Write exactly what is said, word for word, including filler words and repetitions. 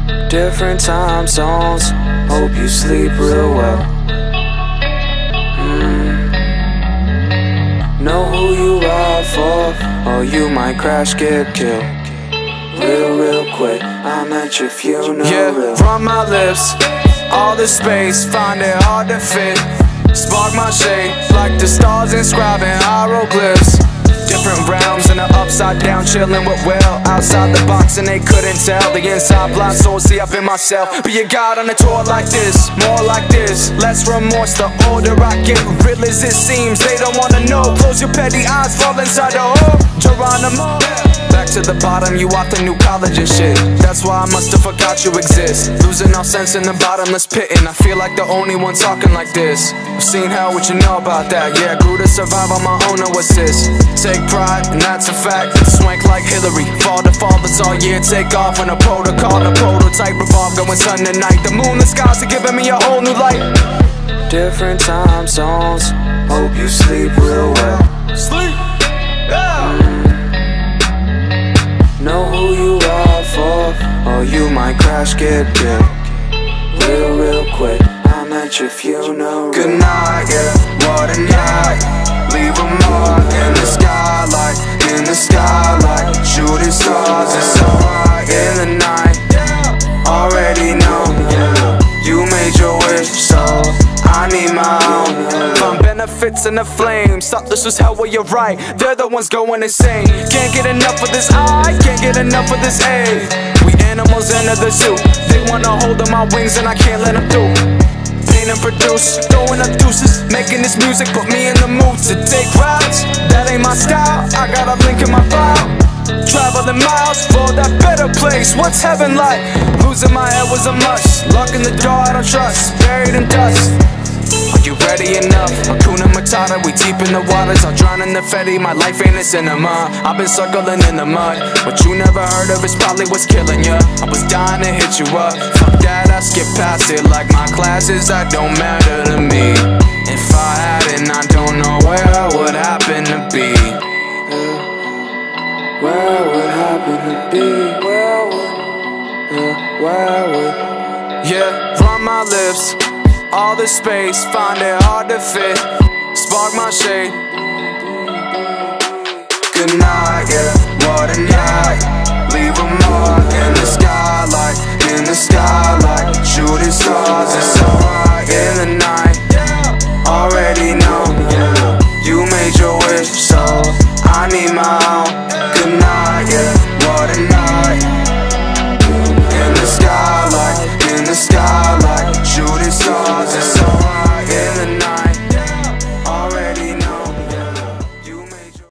Different time zones, hope you sleep real well. mm. Know who you ride for, or you might crash, get killed. Real, real quick, I'm at your funeral. Yeah, real. from my lips, all the space, find it hard to fit. Spark my shade, like the stars inscribing hieroglyphs. Different realms in the upside down, chilling with Will. Outside the box and they couldn't tell the inside blind soul, see up in myself. Be a god on a tour like this, more like this. Less remorse the older I get, real as it seems. They don't wanna know, close your petty eyes, fall inside the hole. Geronimo. Back to the bottom, you off the new college and shit. That's why I must've forgot you exist. Losing all sense in the bottomless pit, and I feel like the only one talking like this. I've seen hell, what you know about that? Yeah, grew to survive on my own, no assist. Take pride, and that's a fact. Swank like Hillary, fall to fall, that's all year. Take off on a protocol, a prototype revolve, going sun to night. The moon, the skies are giving me a whole new light. Different time zones, hope you sleep real well. Sleep, yeah. mm. Know who you ride for, or you might crash, get killed. Real, real quick, I'm at your funeral. Good night, yeah, what a night. Leave a mark in the skylight, in the skylight. Shooting stars, it's alright in the night. Already know, you made your wish, so I need my own. From benefits and the flames, thought this was hell, well you're right. They're the ones going insane. Can't get enough of this I, can't get enough of this A. We animals enter the zoo. They wanna hold on my wings and I can't let them through. Paint and produce, throwing up deuces. Making this music put me in the mood to take rides. That ain't my style, I got a link in my file. Traveling miles for that better place. What's heaven like? Losing my head was a must. Lock in the door, I don't trust. Buried in dust. Are you ready enough? Hakuna Matata, we deep in the waters. I'll drown in the Fetty, my life ain't a cinema. I've been circling in the mud. What you never heard of is probably what's killing ya. I was dying to hit you up. Fuck that, I skip past it like my classes, that don't matter to me. If I hadn't, I don't know where I would happen to be. Where would happen to be? Where would, yeah, where would? Yeah, from my lips, all the space, find it hard to fit. Spark my shade. Good night, yeah, what a night.